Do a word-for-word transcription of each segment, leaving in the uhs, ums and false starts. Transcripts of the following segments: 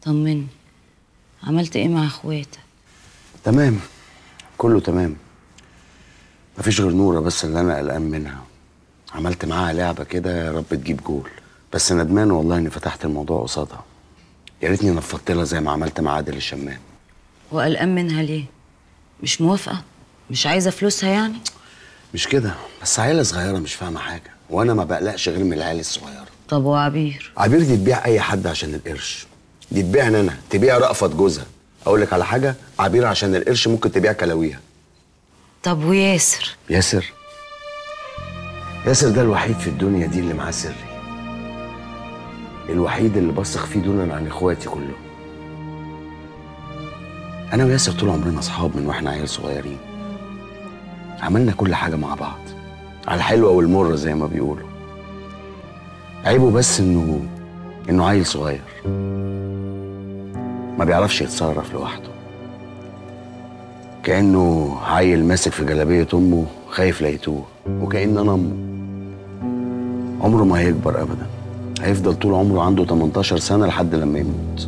طمني، عملت ايه مع اخواتك؟ تمام، كله تمام. مفيش غير نورة بس اللي انا قلقان منها. عملت معاها لعبة كده يا رب تجيب جول، بس ندمان والله اني فتحت الموضوع قصادها. يا ريتني نفضت لها زي ما عملت مع عادل الشمام. وقلقان منها ليه؟ مش موافقة؟ مش عايزة فلوسها يعني؟ مش كده، بس عيلة صغيرة مش فاهمة حاجة، وانا ما بقلقش غير من العيال الصغيرة. طب وعبير؟ عبير دي تبيع اي حد عشان القرش. دي تبيعني انا، تبيع رأفت جوزها. اقول لك على حاجة، عبير عشان القرش ممكن تبيع كلاويها. طب وياسر؟ ياسر؟ ياسر ده الوحيد في الدنيا دي اللي معاه سري، الوحيد اللي بثق فيه دونا عن اخواتي كلهم. انا وياسر طول عمرنا اصحاب من واحنا عيال صغيرين. عملنا كل حاجه مع بعض، على الحلوه والمره زي ما بيقولوا. عيبه بس انه انه عيل صغير ما بيعرفش يتصرف لوحده، كانه عيل ماسك في جلابيه امه خايف لا يتوه، وكأن انا امه. عمره ما هيكبر ابدا، هيفضل طول عمره عنده تمنتاشر سنه لحد لما يموت.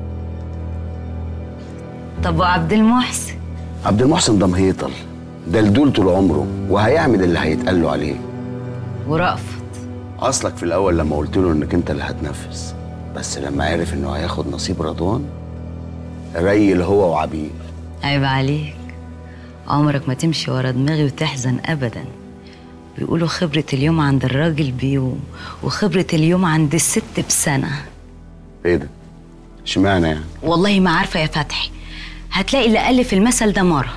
طب وعبد المحسن؟ عبد المحسن ده مهيطل، ده لدول طول عمره وهيعمل اللي هيتقال له عليه. ورأفت؟ اصلك في الاول لما قلت له انك انت اللي هتنفذ، بس لما عرف انه هياخد نصيب رضوان ريل هو وعبير. عيب عليك، عمرك ما تمشي ورا دماغي وتحزن ابدا. بيقولوا خبرة اليوم عند الراجل بيوم، وخبرة اليوم عند الست بسنة. ايه ده؟ اشمعنى يعني؟ والله ما عارفة يا فتحي، هتلاقي اللي ألف المثل ده مرة.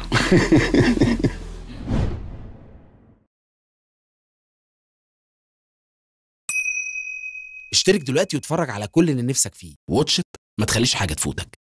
اشترك دلوقتي واتفرج على كل اللي نفسك فيه. واتش إت، ما تخليش حاجة تفوتك.